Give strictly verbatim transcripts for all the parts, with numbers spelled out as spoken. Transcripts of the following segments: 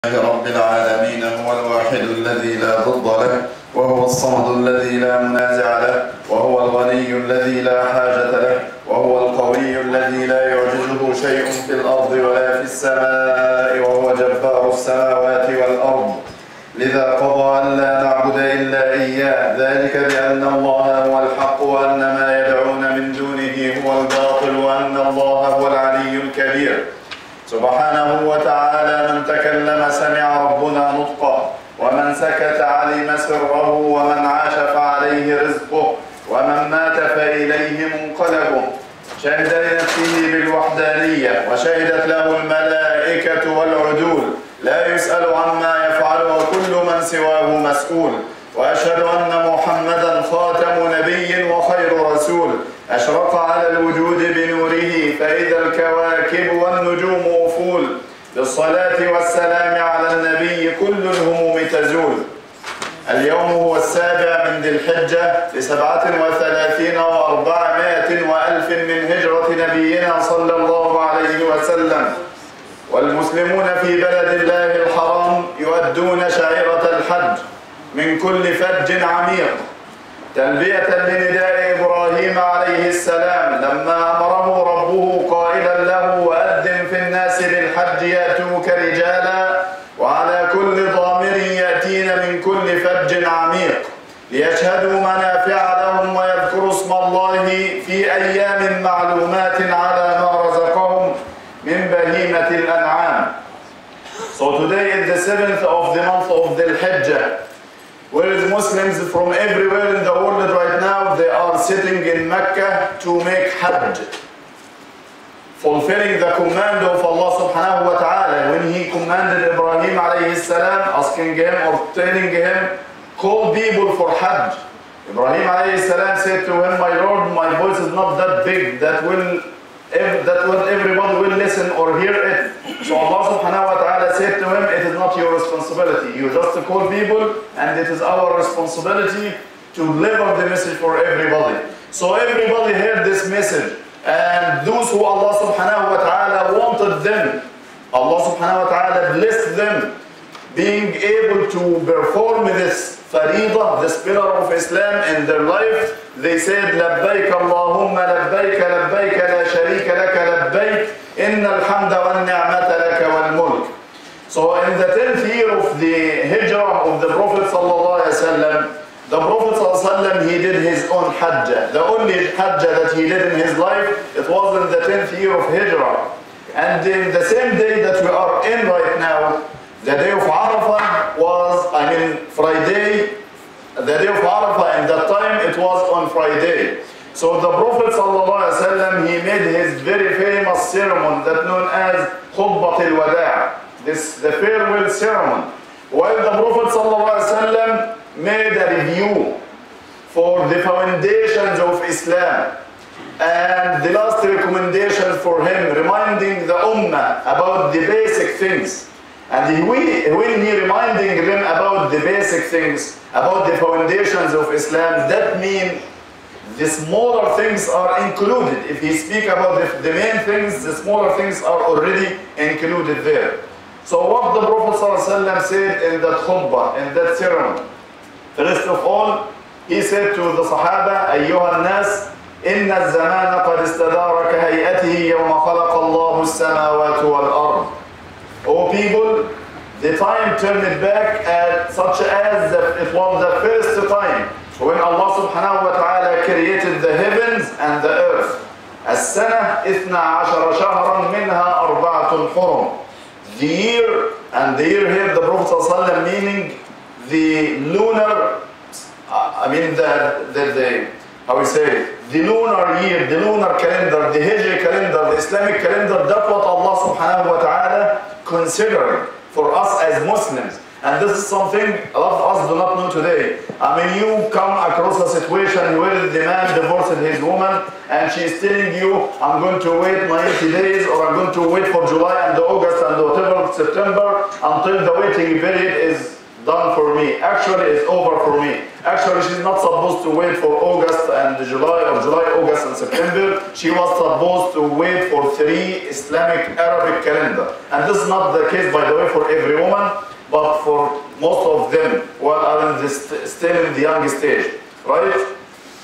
رب العالمين هو الواحد الذي لا ضد له، وهو الصمد الذي لا منازع له، وهو الغني الذي لا حاجة له، وهو القوي الذي لا يعجزه شيء في الأرض ولا في السماء، وهو جبار السماوات والأرض. لذا قضى أن لا نعبد إلا إياه، ذلك بأن الله هو الحق وأن ما يدعون من دونه هو الباطل وأن الله هو العلي الكبير. سبحانه وتعالى من تكلم سمع ربنا نطقه، ومن سكت علم سره، ومن عاش فعليه رزقه، ومن مات فإليه منقلبه. شهد لنفسه بالوحدانية، وشهدت له الملائكة والعدول، لا يسأل عما يفعل وكل من سواه مسؤول. وأشهد أن محمدا خاتم نبي وخير رسول، أشرق على الوجود بنوره فإذا الكواكب والنجوم أفول. بالصلاة والسلام على النبي كل الهموم تزول. اليوم هو السابع من ذي الحجة لسبعة وثلاثين وأربعمائة وألف من هجرة نبينا صلى الله عليه وسلم، والمسلمون في بلد الله الحرام يؤدون شعيرة الحج من كل فج عميق، تلبية لنداء إبراهيم عليه السلام لما أمره ربه قائلا له: وأذن في الناس بالحج يأتوك رجالا وعلى كل ضامر يأتين من كل فج عميق ليشهدوا منافع لهم ويذكروا اسم الله في أيام معلومات على ما رزقهم من بهيمة الأنعام. So today is the seventh of the month of the Hijjah. Whereas Muslims from everywhere in the world right now, they are sitting in Mecca to make Hajj, fulfilling the command of Allah subhanahu wa ta'ala when He commanded Ibrahim alayhi salam, asking him or telling him, call people for Hajj. Ibrahim alayhi salam said to him, my Lord, my voice is not that big that will that will everyone will listen or hear it. So Allah subhanahu wa ta'ala said to him, it is not your responsibility. You just call people, and it is our responsibility to deliver the message for everybody. So everybody heard this message, and those who Allah subhanahu wa ta'ala wanted them, Allah subhanahu wa ta'ala blessed them being able to perform this faridah, this pillar of Islam in their life. They said, لبيك اللهم لبيك لبيك لا شريك لك لبيك إن الحمد والنعمة لك والملك. So in the tenth year of the hijrah of the Prophet sallallahu alaihi wasallam, the Prophet sallallahu alaihi wasallam, he did his own hajjah. The only hajjah that he did in his life, it was in the tenth year of hijrah. And in the same day that we are in right now, the day of Arafah was, I mean Friday, the day of Arafah, in that time it was on Friday. So the Prophet ﷺ, he made his very famous ceremony that known as Khutbat al-Wada', this the farewell ceremony. While the Prophet ﷺ made a review for the foundations of Islam and the last recommendations for him, reminding the Ummah about the basic things. And he, when he reminding them about the basic things, about the foundations of Islam, that means the smaller things are included. If he speak about the, the main things, the smaller things are already included there. So what the Prophet ﷺ said in that khutbah, in that ceremony, first of all, he said to the Sahaba, أيها الناس إن الزمان قد استدار كهيئته يوم خلق الله السماوات والأرض. O people, the time turned it back at such as the, it was the first time when Allah subhanahu wa ta'ala created the heavens and the earth. السنة اثنا عشر شهرا منها أربعة حرم. The year, and the year here the Prophet ﷺ meaning the lunar, I mean the, the, the how we say, the lunar year, the lunar calendar, the Hijri calendar, the Islamic calendar, that's what Allah subhanahu wa ta'ala considering for us as Muslims. And this is something a lot of us do not know today. I mean, you come across a situation where the man divorced his woman and she is telling you, I'm going to wait ninety days, or I'm going to wait for July and August and whatever, September, until the waiting period is done for me. Actually, it's over for me. Actually, she's not supposed to wait for August and July, or July, August, and September. She was supposed to wait for three Islamic Arabic calendar. And this is not the case, by the way, for every woman, but for most of them who are in this, still in the young stage, right?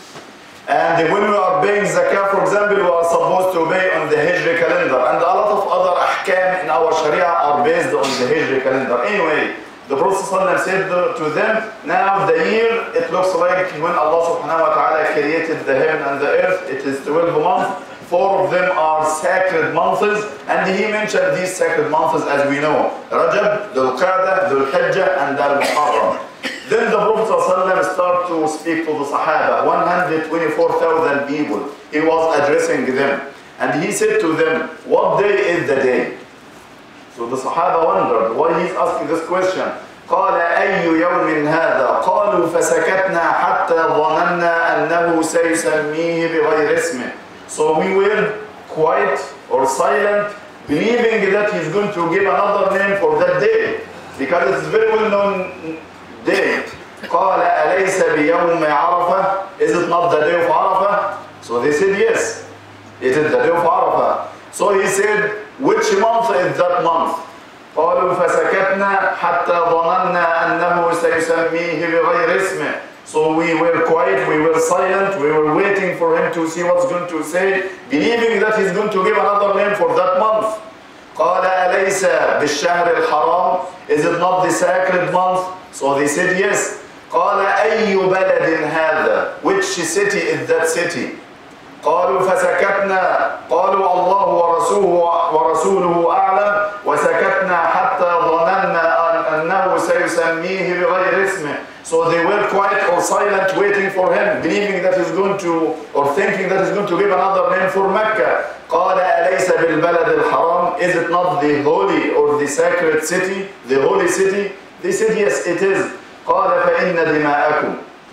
And when we are paying zakah, for example, we are supposed to pay on the Hijri calendar. And a lot of other ahkam in our Sharia are based on the Hijri calendar. Anyway, the Prophet ﷺ said to them, now the year, it looks like when Allah subhanahu wa ta'ala created the heaven and the earth, it is twelve months. Four of them are sacred months. And he mentioned these sacred months as we know. Rajab, Dhul Qa'dah, Dhul Hijjah, and Al Muharram. Then the Prophet ﷺ started to speak to the Sahaba, one hundred twenty-four thousand people. He was addressing them. And he said to them, what day is the day? So the Sahaba wondered why he's asking this question. قال أي يوم هذا؟ قالوا فسكتنا حتى ظننا أنه سيسميه بغير اسمه. So we were quiet or silent, believing that he's going to give another name for that day, because it's a very well-known day. قال أليس بيوم عرفة? Is it not the day of Arafah? So they said yes, it is the day of Arafah. So he said, which month is that month? قالوا فسكتنا حتى ظننا أنه سيسميه بغير اسمه. So we were quiet, we were silent, we were waiting for him to see what's going to say, believing that he's going to give another name for that month. قال أليس بالشهر الحرام? Is it not the sacred month? So they said yes. قال أي بلد هذا? Which city is that city? قالوا فسكتنا قالوا الله ورسوله ورسوله أعلم وسكتنا حتى ظننا أنه سيسميه بغير اسمه. So they were quiet or silent, waiting for him, believing that he's going to, or thinking that he's going to give another name for Mecca. قال أليس بالبلد الحرام? Is it not the holy or the sacred city, the holy city? They said yes, it is. قال فإن دماءكم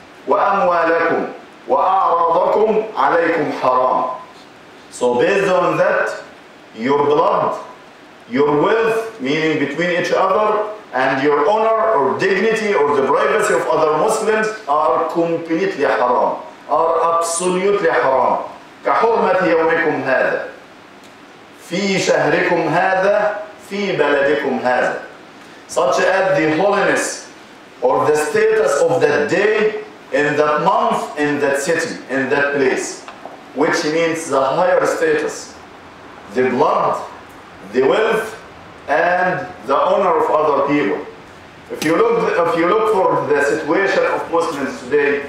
وأموالكم وأعراضكم عليكم حرام. So based on that, your blood, your wealth, meaning between each other, and your honor or dignity or the privacy of other Muslims are completely haram, are absolutely haram. كحرمة يومكم هذا في شهركم هذا في بلدكم هذا. Such as the holiness or the status of that day in that month, in that city, in that place, which means the higher status, the blood, the wealth, and the honor of other people. If you look, if you look for the situation of Muslims today,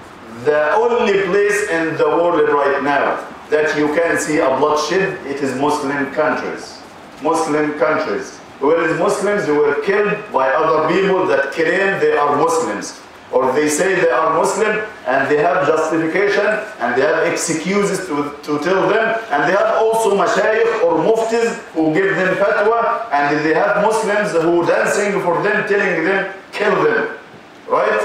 the only place in the world right now that you can see a bloodshed, it is Muslim countries. Muslim countries. Whereas Muslims were killed by other people that claim they are Muslims, or they say they are Muslim, and they have justification and they have excuses to, to tell them, and they have also mashayikh or muftis who give them fatwa, and they have Muslims who dancing for them, telling them, kill them, right?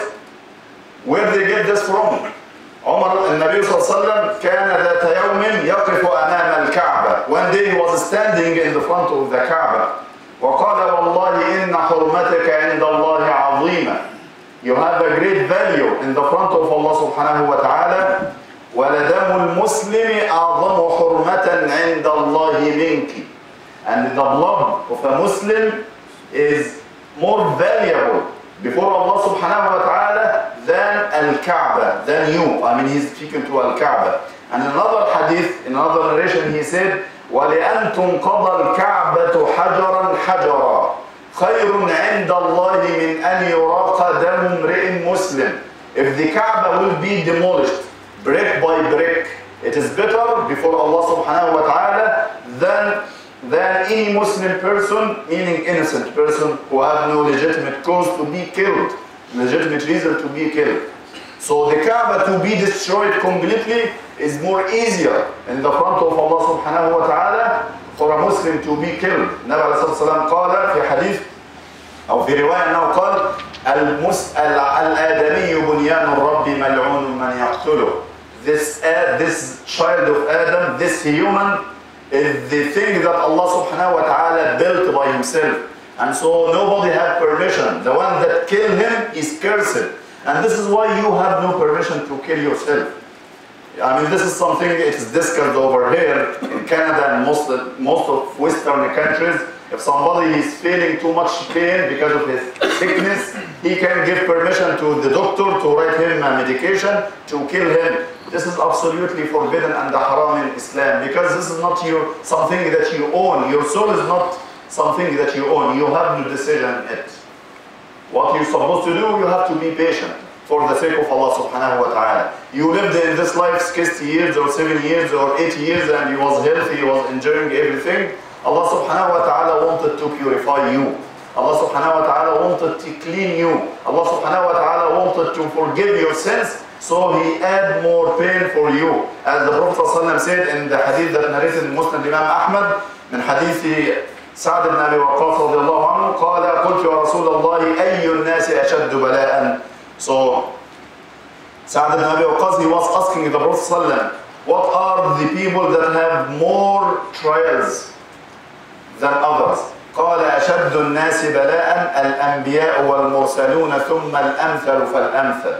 Where they get this from? عمر النبي صلى الله عليه وسلم كان ذات يوم يقف أمام الكعبة. One day he was standing in the front of the Kaaba. وقال والله إن حرمتك عند الله عظيمة. You have a great value in the front of Allah subhanahu wa ta'ala. وَلَدَمُ الْمُسْلِمِ أَعْظَمُ حُرْمَةً عِنْدَ اللَّهِ مِنْكِ. And the blood of a Muslim is more valuable before Allah subhanahu wa ta'ala than Al-Kaaba, than you. I mean, he's speaking to Al-Kaaba. And in another hadith, in another narration, he said, وَلِأَنْ تُنْقَضَ الْكَعْبَةُ حَجَرًا حَجَرًا خَيْرٌ عِنْدَ اللَّهِ مِنْ أَنْ يُرَاقَ دَمُ امْرِئٍ مُسْلِمٍ. If the Kaaba will be demolished, brick by brick, it is better before Allah subhanahu wa ta'ala than, than any Muslim person, meaning innocent person, who have no legitimate cause to be killed, legitimate reason to be killed. So the Kaaba to be destroyed completely is more easier in the front of Allah subhanahu wa ta'ala for a Muslim to be killed. Nabi عليه الصلاة والسلام قال في حديث أو في رواية أنه قال الآدمي بنيان الرب ملعون من يقتله. This, uh, this child of Adam, this human, is the thing that Allah subhanahu wa ta'ala built by himself. And so nobody had permission. The one that killed him is cursed. And this is why you have no permission to kill yourself. I mean, this is something, it's discussed over here in Canada and most, most of Western countries. If somebody is feeling too much pain because of his sickness, he can give permission to the doctor to write him a medication to kill him. This is absolutely forbidden and haram in Islam, because this is not your, something that you own. Your soul is not something that you own. You have no decision in it. What you're supposed to do, you have to be patient for the sake of Allah subhanahu wa ta'ala. You lived in this life sixty years or seventy years or eighty years and you was healthy, you was enjoying everything. Allah subhanahu wa ta'ala wanted to purify you. Allah subhanahu wa ta'ala wanted to clean you. Allah subhanahu wa ta'ala wanted to forgive your sins, so He add more pain for you. As the Prophet ﷺ said in the hadith that narrated in Muslim Imam Ahmad, من حديث سعد بن أبي وقاص رضي الله عنه قال قلت يا رسول الله أي الناس أشد بلاء. So Saad ibn Abi Waqqas, he was asking the Prophet ﷺ, what are the people that have more trials than others? قال أشد الناس بلاء الأنبياء والمرسلون ثم الأمثل فالأمثل.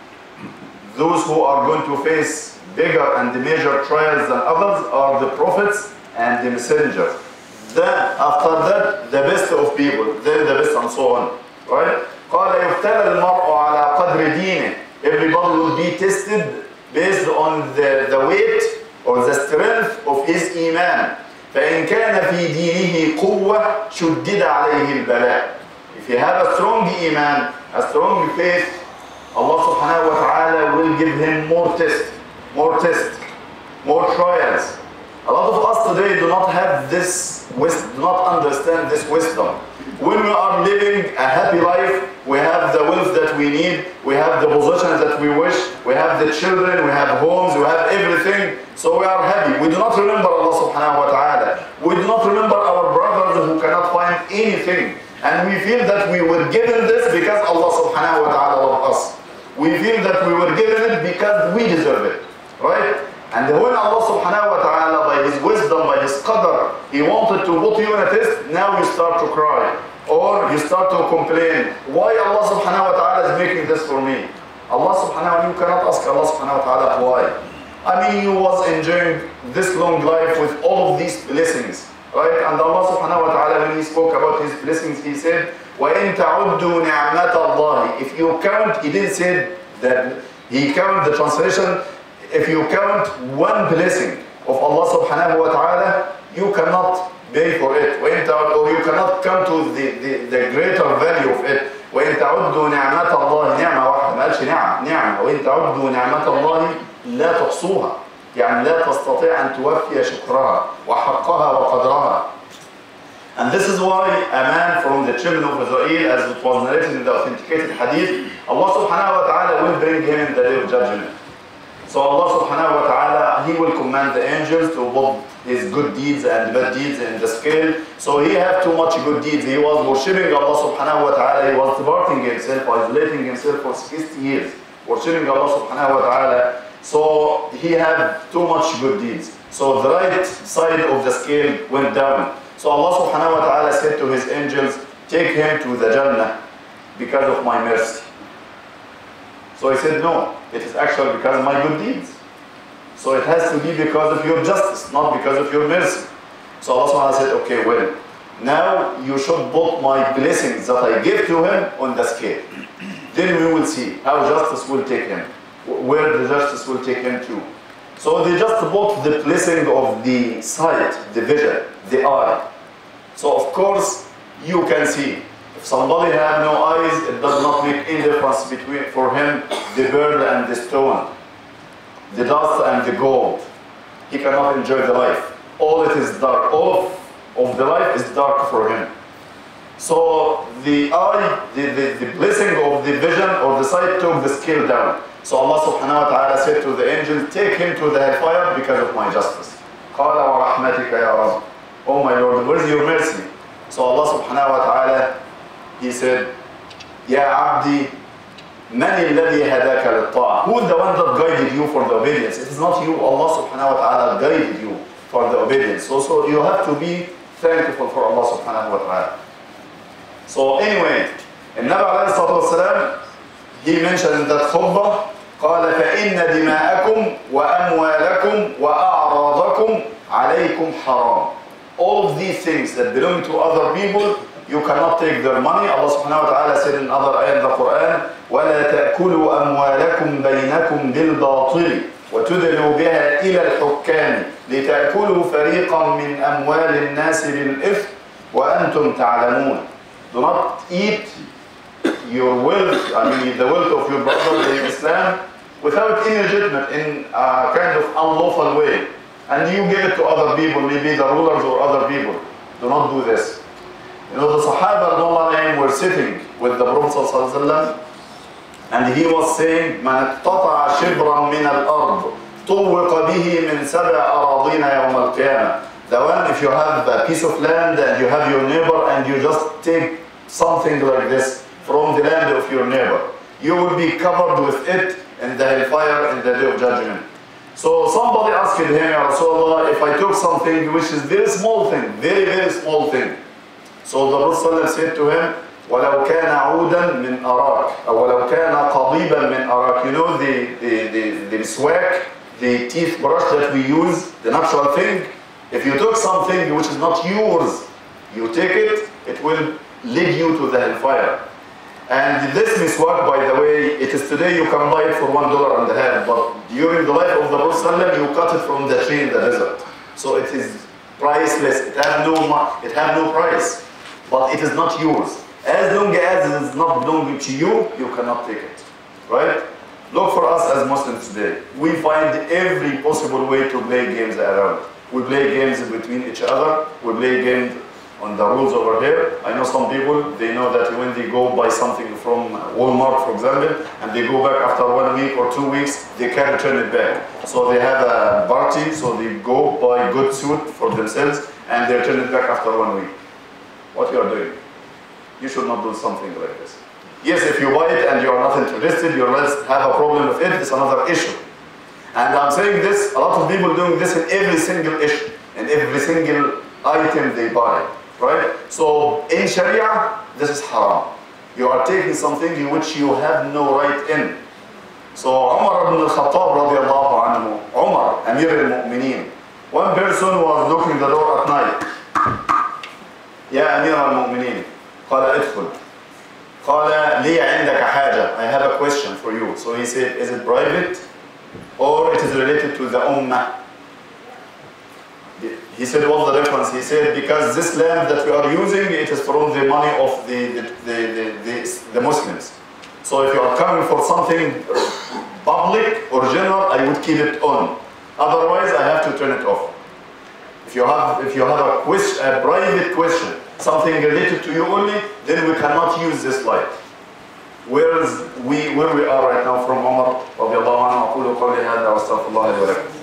Those who are going to face bigger and major trials than others are the prophets and the messengers. Then after that, the best of people, then the best and so on. Right? قال يبتلى المرء على قدر دينه. Everybody will be tested based on the, the weight or the strength of his iman. فإن كان في دينه قوة شدد عليه البلاء. If you have a strong iman, a strong faith, Allah subhanahu wa ta'ala will give him more tests, more tests, more trials. A lot of us today do not have this wisdom, do not understand this wisdom. When we are living a happy life, we have the wealth that we need, we have the positions that we wish, we have the children, we have homes, we have everything, so we are happy. We do not remember Allah subhanahu wa ta'ala. We do not remember our brothers who cannot find anything. And we feel that we were given this because Allah subhanahu wa ta'ala loved us. We feel that we were given it because we deserve it, right? And when Allah subhanahu wa ta'ala, by His wisdom, by His qadr, He wanted to put you in a test, now you start to cry. Or you start to complain, why Allah subhanahu wa ta'ala is making this for me? Allah subhanahu wa ta'ala, you cannot ask Allah subhanahu wa ta'ala why. I mean, you was enjoying this long life with all of these blessings, right? And Allah subhanahu wa ta'ala, when He spoke about His blessings, He said, وَإِن تَعُدُّوا نِعْمَةَ اللَّهِ. If you count, He didn't say that, He count the translation, if you count one blessing of Allah subhanahu wa ta'ala, you cannot pay for it, or you cannot come to the, the, the greater value of it. وَإِن تَعُدُّوا نِعْمَةَ اللَّهِ نِعْمَةً واحدة، ما قالش نعم نعمة. وَإِن تَعُدُّوا نِعْمَةَ اللَّهِ لا تحصوها، يعني لا تستطيع أن توفي شكرها وحقها وقدرها. And this is why a man from the children of Israel, as it was narrated in the authenticated hadith, Allah subhanahu wa ta'ala will bring him in the day of judgment. So Allah subhanahu wa ta'ala, He will command the angels to put his good deeds and bad deeds in the scale. So he had too much good deeds. He was worshipping Allah subhanahu wa ta'ala. He was departing himself, isolating himself for sixty years, worshipping Allah subhanahu wa ta'ala. So he had too much good deeds. So the right side of the scale went down. So Allah subhanahu wa ta'ala said to His angels, take him to the Jannah because of my mercy. So he said, no, it is actually because of my good deeds. So it has to be because of your justice, not because of your mercy. So Allah subhanahu wa ta'ala said, okay, well, now you should put my blessings that I give to him on the scale. Then we will see how justice will take him, where the justice will take him to. So they just put the blessing of the sight, the vision, the eye. So of course, you can see. If somebody has no eyes, it does not make any difference between, for him, the pearl and the stone, the dust and the gold. He cannot enjoy the life. All it is dark. All of, of the life is dark for him. So the eye, the, the, the blessing of the vision or the sight took the scale down. So Allah subhanahu wa ta'ala said to the angel, take him to the hellfire because of my justice. قَالَ وَرَحْمَتِكَ يَا رَبِّ. Oh my Lord, where is your mercy? So Allah subhanahu wa ta'ala, He said, Ya Abdi, man alladhi hadaka lit-ta'a. Who is the one that guided you for the obedience? It is not you. Allah subhanahu wa ta'ala guided you for the obedience. So, so you have to be thankful for Allah subhanahu wa ta'ala. So anyway, النبي عليه الصلاة والسلام, he mentioned in that khutbah, قال فإن دماءكم وأموالكم وأعراضكم عليكم حرام. All of these things that belong to other people, you cannot take their money. Allah subhanahu wa ta'ala said in other ayat in the Quran, وَلَا تَأْكُلُوا أَمْوَالَكُمْ بَيْنَكُمْ بِالْبَاطِلِ وَتُدْلُوا بِهَا إِلَى الْحُكَّامِ لِتَأْكُلُوا فَرِيقًا مِنْ أَمْوَالِ النَّاسِ بِالْإِثْمِ وَأَنْتُمْ تَعْلَمُونَ. Do not eat your wealth, I mean the wealth of your brothers in Islam, without illegitimate, in a kind of unlawful way. And you give it to other people, maybe the rulers or other people. Do not do this. You know, the Sahaba were sitting with the Prophet ﷺ, and he was saying, مَنْ اقْتَطَعَ شِبْرًا مِنَ الْأَرْضِ طُوِّقَ بِهِ مِنْ سَبْعَ أَرَاضِينَ يَوْمَ الْقِيَامَةِ. The one, if you have a piece of land and you have your neighbor and you just take something like this from the land of your neighbor, you will be covered with it in the hellfire in the day of judgment. So somebody asked him, Ya Rasulullah, if I took something which is very small thing, very, very small thing. So the Prophet said to him, وَلَوْ كَانَ عُودًا مِنْ أَرَاكَ أو وَلَوْ كَانَ قَضِيبًا مِنْ أَرَاكَ. You know the, the, the, the swag, the teeth brush that we use, the natural thing. If you took something which is not yours, you take it, it will lead you to the hellfire. And this miswak, by the way, it is today you can buy it for one dollar and a half, but during the life of the Prophet you cut it from the tree in the desert. So it is priceless, it has no, it has no price, but it is not yours. As long as it is not belonging to you, you cannot take it, right? Look, for us as Muslims today, we find every possible way to play games around. We play games between each other, we play games on the rules over here. I know some people, they know that when they go buy something from Walmart, for example, and they go back after one week or two weeks, they can't return it back. So they have a party, so they go buy good suit for themselves, and they return it back after one week. What you are doing? You should not do something like this. Yes, if you buy it and you are not interested, you have a problem with it, it's another issue. And I'm saying this, a lot of people doing this in every single issue, in every single item they buy. Right? So in Sharia, this is haram. You are taking something in which you have no right in. So Umar ibn al-Khattab radiallahu anhu, Umar, Amir al-Mu'mineen, one person was knocking the door at night. Ya Amir al-Mu'mineen, قال ادخل. قال لي عندك حاجة, I have a question for you. So he said, is it private or it is related to the ummah? He said, what's the difference? He said, because this land that we are using, it is from the money of the, the, the, the, the, the Muslims. So if you are coming for something public or general, I would keep it on. Otherwise, I have to turn it off. If you have, if you have a, question, a private question, something related to you only, then we cannot use this light. Whereas we, where we are right now from Umar, رضي الله عنه, أقول قولي هذا وأستغفر الله لي ولكم.